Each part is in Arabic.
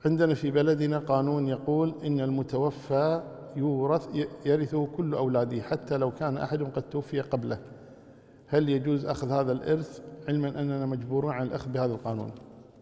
عندنا في بلدنا قانون يقول إن المتوفى يرثه كل أولاده حتى لو كان أحدهم قد توفي قبله. هل يجوز أخذ هذا الإرث علما أننا مجبورون على الأخذ بهذا القانون؟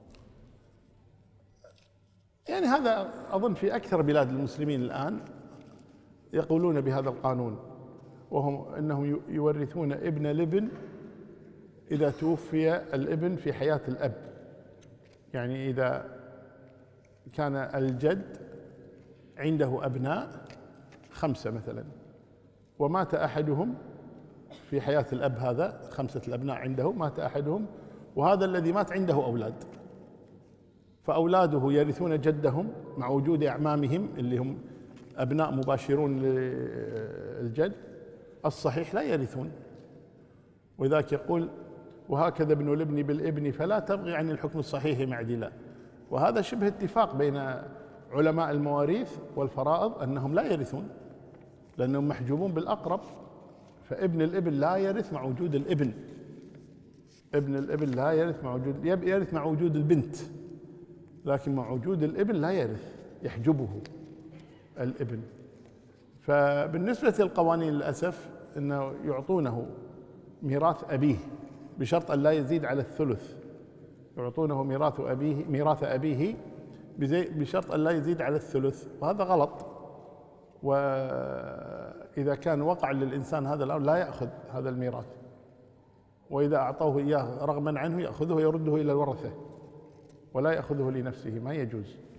يعني هذا أظن في أكثر بلاد المسلمين الآن يقولون بهذا القانون، وهم أنهم يورثون ابن الابن إذا توفي الابن في حياة الأب. يعني إذا كان الجد عنده أبناء 5 مثلا، ومات أحدهم في حياة الأب، هذا 5 الأبناء عنده، مات أحدهم وهذا الذي مات عنده أولاد، فأولاده يرثون جدهم مع وجود أعمامهم اللي هم أبناء مباشرون للجد. الصحيح لا يرثون، وذاك يقول وهكذا ابن الابن بالابن فلا تبغي عن الحكم الصحيح معدلا. وهذا شبه اتفاق بين علماء المواريث والفرائض أنهم لا يرثون لأنهم محجوبون بالأقرب، فابن الابن لا يرث مع وجود الابن، ابن الابن لا يرث مع وجود، يرث مع وجود البنت، لكن مع وجود الابن لا يرث، يحجبه الابن. فبالنسبة للقوانين للأسف أنه يعطونه ميراث أبيه بشرط أن لا يزيد على الثلث، يعطونه ميراث أبيه بشرط أن لا يزيد على الثلث، وهذا غلط. وإذا كان وقع للإنسان هذا الأمر لا يأخذ هذا الميراث، وإذا أعطوه إياه رغما عنه يأخذه ويرده إلى الورثة ولا يأخذه لنفسه، ما يجوز.